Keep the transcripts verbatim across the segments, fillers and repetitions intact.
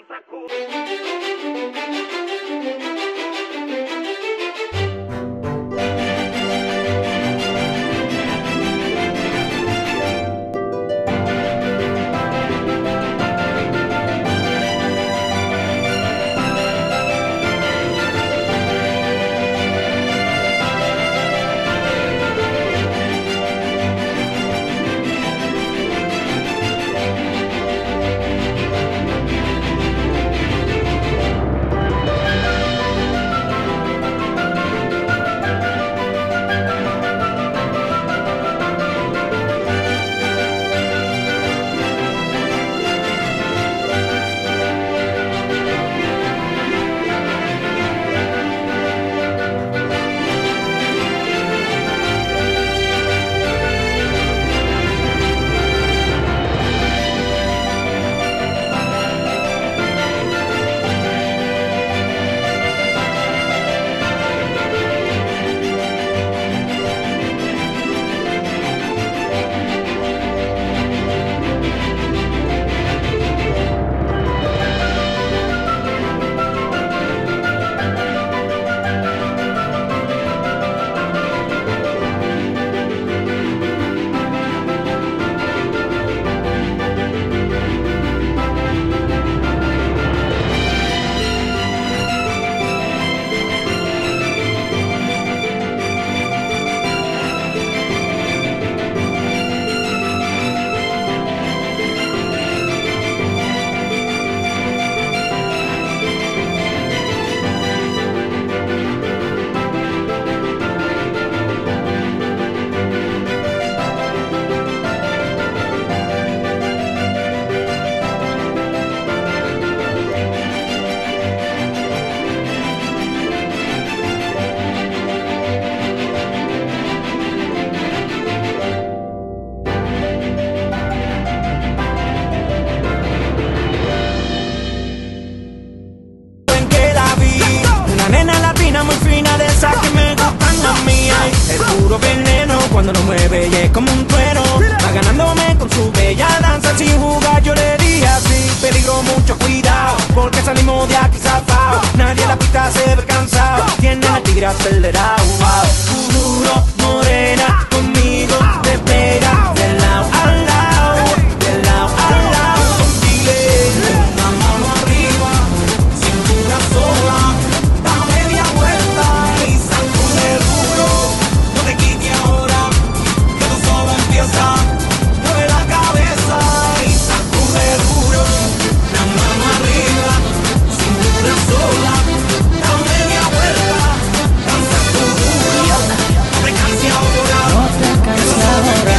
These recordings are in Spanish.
Cuando lo mueve y es como un trueno, va ganándome con su bella danza. Sin jugar yo le dije así: peligro, mucho cuidado, porque salimos de aquí zafao. Nadie en la pista se ve cansado, tiene el tigre acelerado. Wow. Duro, morena, conmigo te pega de lado a lado, de lado a lado. Dile, una mano arriba, cintura sola, da media vuelta y sacude duro. No te quites ahora, que tú solo empieza. Mueve la cabeza y sacude duro. Una mano arriba, cintura sola, da media vuelta, danza tu duro. No te canses ahora, no te canses ahora.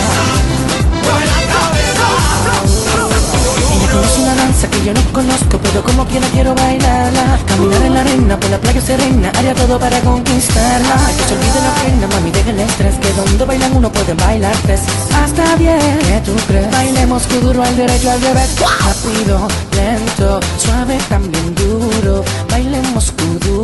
Mueve la cabeza, danza tu duro. Ella conoce una danza que yo no conozco, pero como quiera quiero bailarla. Caminar en la arena, por la playa serena, haría todo para conquistarla. Que se olvide la pena, mami, deja el estrés, que donde bailan uno puede bailar tres. Hasta bien, ¿qué tú crees? Bailemos duro, al derecho, al revés, rápido, lento, suave, también duro. Bailemos duro.